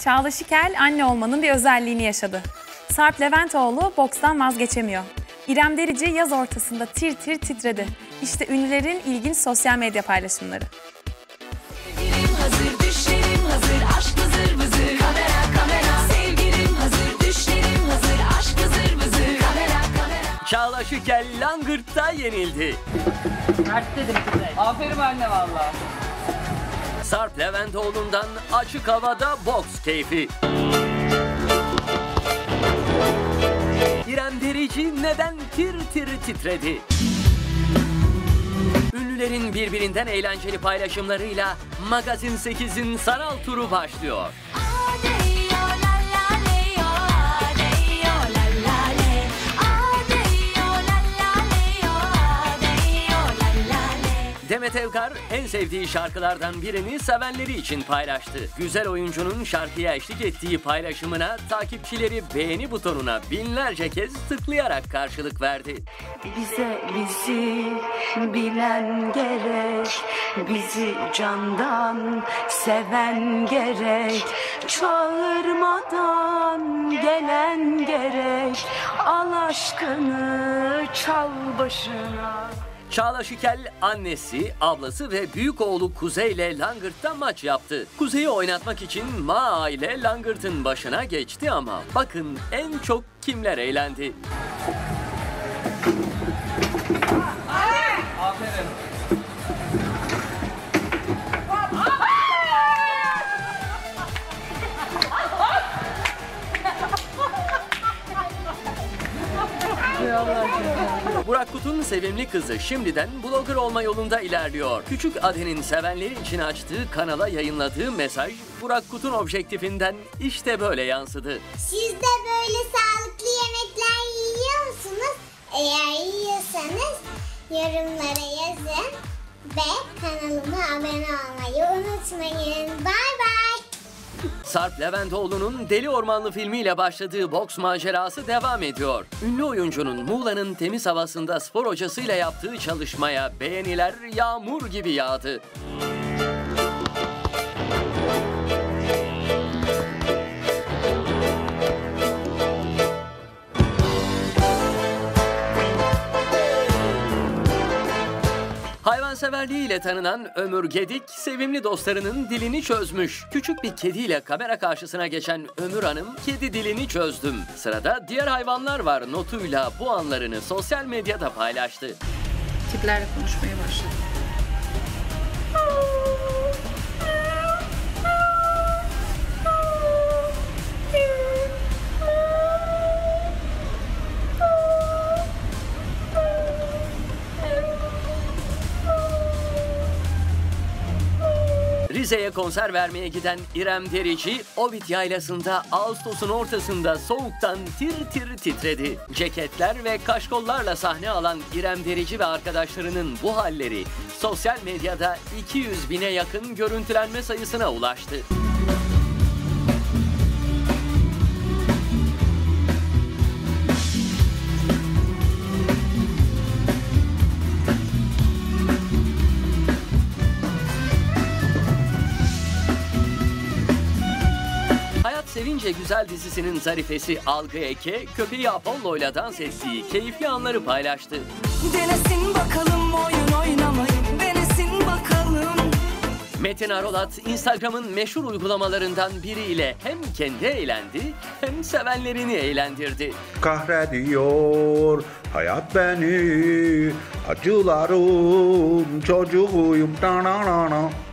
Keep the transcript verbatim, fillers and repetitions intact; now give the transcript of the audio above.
Çağla Şikel anne olmanın bir özelliğini yaşadı. Sarp Leventoğlu bokstan vazgeçemiyor. İrem Derici yaz ortasında tir tir titredi. İşte ünlülerin ilginç sosyal medya paylaşımları. Sevgilim hazır, düşlerim hazır, aşk vızır vızır. Kamera kamera, sevgilim hazır, düşlerim hazır, aşk vızır vızır. Kamera kamera. Çağla Şikel Langırt'ta yenildi. Mert dedim size. Aferin anne valla. Sarp Leventoğlu'ndan açık havada boks keyfi. İrem Derici neden tir tir titredi? Ünlülerin birbirinden eğlenceli paylaşımlarıyla Magazin sekizin sanal turu başlıyor. Demet Evgar en sevdiği şarkılardan birini sevenleri için paylaştı. Güzel oyuncunun şarkıya eşlik ettiği paylaşımına takipçileri beğeni butonuna binlerce kez tıklayarak karşılık verdi. Bize bizi bilen gerek, bizi candan seven gerek, çağırmadan gelen gerek, al aşkını çal başına. Çağla Şikel annesi, ablası ve büyük oğlu Kuzey ile Langırt'ta maç yaptı. Kuzey'i oynatmak için Ma ile Langırt'ın başına geçti ama bakın en çok kimler eğlendi. Aferin. Burak Kut'un sevimli kızı şimdiden blogger olma yolunda ilerliyor. Küçük Aden'in sevenleri için açtığı kanala yayınladığı mesaj Burak Kut'un objektifinden işte böyle yansıdı. Siz de böyle sağlıklı yemekler yiyor musunuz? Eğer yiyorsanız yorumlara yazın ve kanalıma abone olmayı unutmayın. Bay bay. Sarp Leventoğlu'nun Deli Ormanlı filmiyle başladığı boks macerası devam ediyor. Ünlü oyuncunun Muğla'nın temiz havasında spor hocasıyla yaptığı çalışmaya beğeniler yağmur gibi yağdı. Hayvanseverliğiyle tanınan Ömür Gedik, sevimli dostlarının dilini çözmüş. Küçük bir kediyle kamera karşısına geçen Ömür Hanım, kedi dilini çözdüm. Sırada diğer hayvanlar var notuyla bu anlarını sosyal medyada paylaştı. Tiplerle konuşmaya başladı. Rize'ye konser vermeye giden İrem Derici, Ovid Yaylası'nda Ağustos'un ortasında soğuktan tir tir titredi. Ceketler ve kaşkollarla sahne alan İrem Derici ve arkadaşlarının bu halleri sosyal medyada iki yüz bine yakın görüntülenme sayısına ulaştı. Sevince Güzel dizisinin zarifesi Algı Eke, köpeği Apollo'yla dans ettiği keyifli anları paylaştı. Denesin bakalım oyun oynamayı, denesin bakalım. Metin Arolat, Instagram'ın meşhur uygulamalarından biriyle hem kendi eğlendi hem sevenlerini eğlendirdi. Kahrediyor hayat beni, acılarım çocuğuyum.